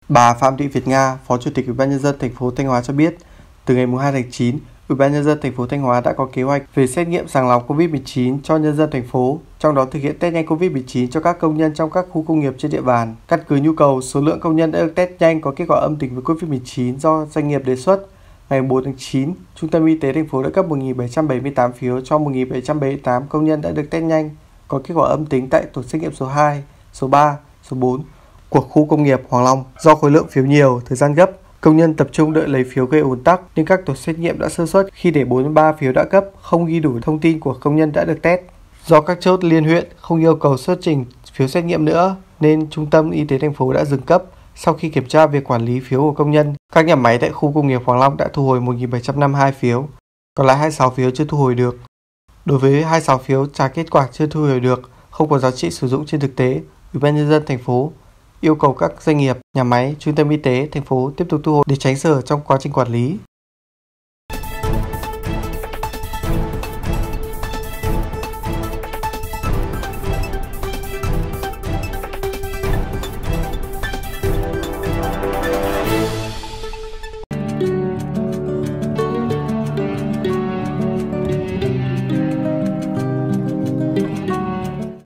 Bà Phạm Thị Việt Nga, Phó Chủ tịch Ủy ban nhân dân thành phố Thanh Hóa cho biết, từ ngày 2 tháng 9, Ủy ban nhân dân thành phố Thanh Hóa đã có kế hoạch về xét nghiệm sàng lọc COVID-19 cho nhân dân thành phố, trong đó thực hiện test nhanh COVID-19 cho các công nhân trong các khu công nghiệp trên địa bàn. Căn cứ nhu cầu, số lượng công nhân đã được test nhanh có kết quả âm tính với COVID-19 do doanh nghiệp đề xuất. Ngày 4 tháng 9, Trung tâm Y tế thành phố đã cấp 1.778 phiếu cho 1.778 công nhân đã được test nhanh có kết quả âm tính tại tổ xét nghiệm số 2, số 3, số 4 của khu công nghiệp Hoàng Long. Do khối lượng phiếu nhiều, thời gian gấp, công nhân tập trung đợi lấy phiếu gây ùn tắc nên các tổ xét nghiệm đã sơ suất khi để 43 phiếu đã cấp không ghi đủ thông tin của công nhân đã được test. Do các chốt liên huyện không yêu cầu xuất trình phiếu xét nghiệm nữa nên Trung tâm Y tế thành phố đã dừng cấp. Sau khi kiểm tra việc quản lý phiếu của công nhân, các nhà máy tại khu công nghiệp Hoàng Long đã thu hồi 1.752 phiếu, còn lại 26 phiếu chưa thu hồi được. Đối với 26 phiếu trả kết quả chưa thu hồi được, không có giá trị sử dụng trên thực tế, Ủy ban nhân dân thành phố yêu cầu các doanh nghiệp, nhà máy, trung tâm y tế thành phố tiếp tục thu hồi để tránh sở trong quá trình quản lý.